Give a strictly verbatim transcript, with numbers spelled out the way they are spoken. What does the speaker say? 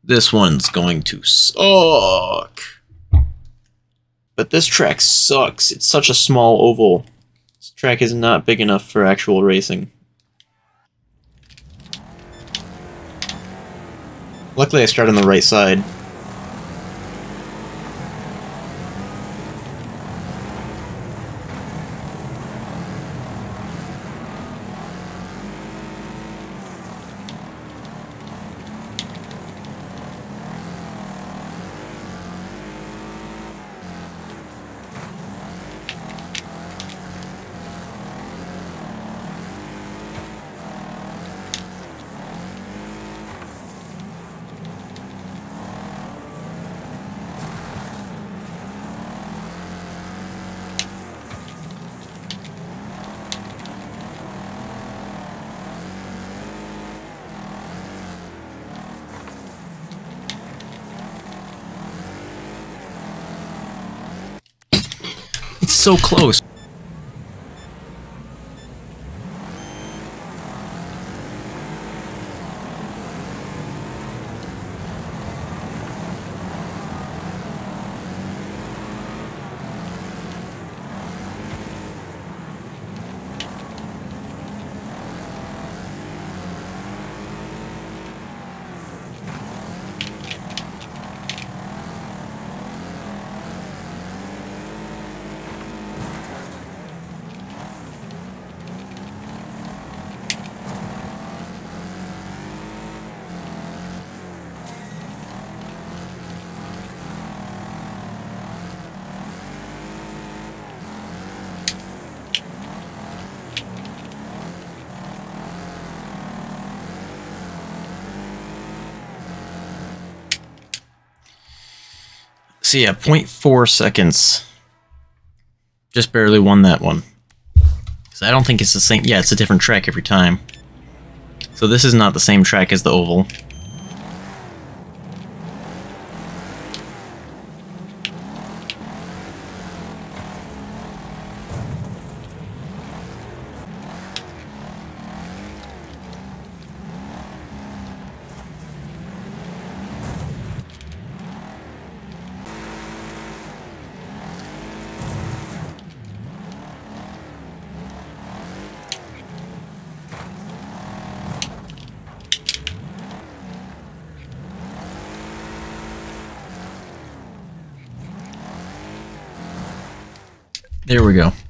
This one's going to suck. But this track sucks. It's such a small oval. This track is not big enough for actual racing. Luckily I started on the right side. It's so close. So yeah, zero point four seconds. Just barely won that one. Because I don't think it's the same. Yeah, it's a different track every time. So this is not the same track as the oval. There we go.